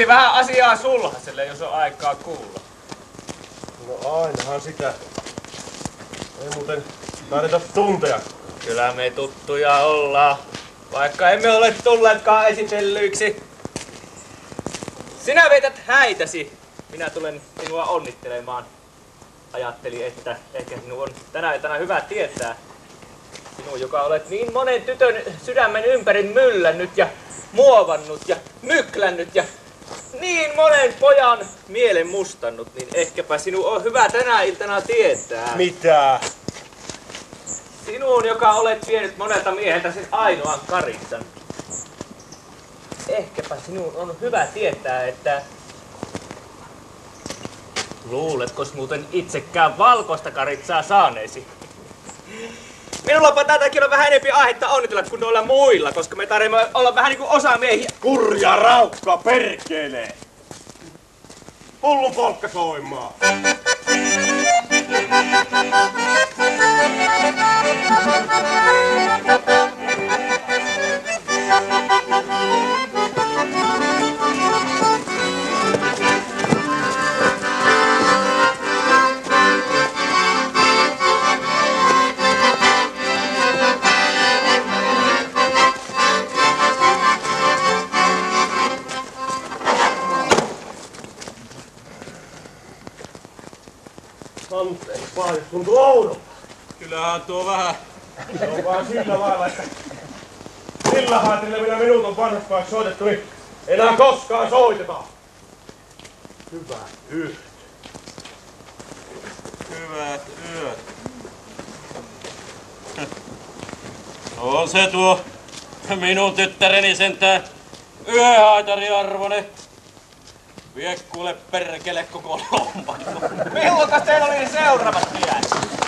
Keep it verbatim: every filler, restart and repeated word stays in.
Olisi vähän asiaa sulhaselle, jos on aikaa kuulla. No ainahan sitä. Ei muuten taideta tuntea. Kyllä me tuttuja ollaan, vaikka emme ole tulleetkaan esitellyiksi. Sinä veität häitäsi. Minä tulen sinua onnittelemaan. Ajattelin, että ehkä sinun on tänä iltana hyvä tietää. Sinun, joka olet niin monen tytön sydämen ympäri myllännyt ja muovannut ja myklännyt ja niin monen pojan mielen mustannut, niin ehkäpä sinun on hyvä tänä iltana tietää. Mitä? Sinun, joka olet vienyt monelta mieheltä sen ainoan karitsan. Ehkäpä sinun on hyvä tietää, että luuletkos muuten itsekään valkoista karitsaa saaneesi? Minullapa tätäkin on vähän enempi aihetta onnitella kuin noilla muilla, koska me tarvitsemme olla vähän niinku osamiehiä. Kurja raukka perkele! Hullu polkka soimaa! Anteeksi vaan, jos tuntuu oudolta. Kyllähän tuo vähän. Se on vaan sillä lailla, että sillä haatilla minä minut on vanhaspäin soitettu, niin enää koskaan soitetaan. Hyvää yöt. Hyvät yöt. On se tuo minun tyttäreni sentään yöhaitariarvoinen. Vie kuule perkele koko lompakko. Milloinkas teillä oli seuraavat tiet?